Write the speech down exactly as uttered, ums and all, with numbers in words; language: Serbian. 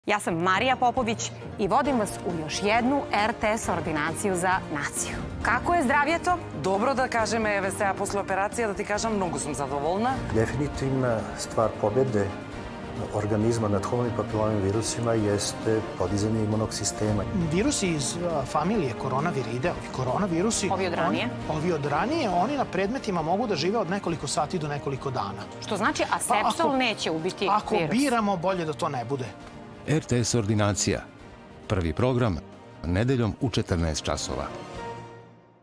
Ja sam Marija Popović i vodim vas u još jednu er te es ordinaciju za naciju. Kako je zdravlje to? Dobro da kažem, evo se ja posle operacije, da ti kažem, mnogo sam zadovoljna. Definitivna stvar pobjede organizma nad humanim papilarnim virusima jeste podizanje imunog sistema. Virusi iz familije koronaviride, ovi koronavirusi... Ovi od ranije? Ovi od ranije, oni na predmetima mogu da žive od nekoliko sati do nekoliko dana. Što znači, a sepsol neće ubiti virus? Ako biramo, bolje da to ne bude. er te es ordinacija. Prvi program, nedeljom u četrnaest časova.